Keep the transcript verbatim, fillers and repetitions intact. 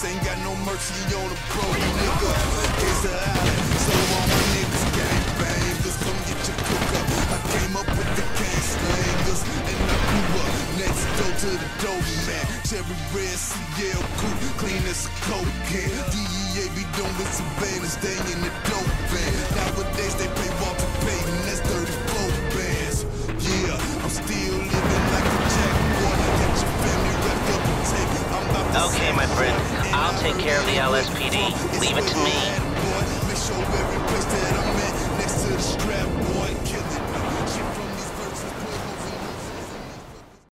police ain't got no mercy on a broke nigga. It's a island, so all my niggas gang bangers. Come get your cook up. I came up with the cane slangers, and I grew up next door to the dope man. Cherry red C L coupe, clean as a coke can. D E A be doing surveillance, they in the dope band. Nowadays they pay Walter Payton, that's thirty-four bands. Yeah, I'm still living like a jackpot. Get your family wrapped up and take it. I'm about to Okay, my friend, I'll take care of the L S P D. Leave it to me. Make sure every place that I'm at next to the strap.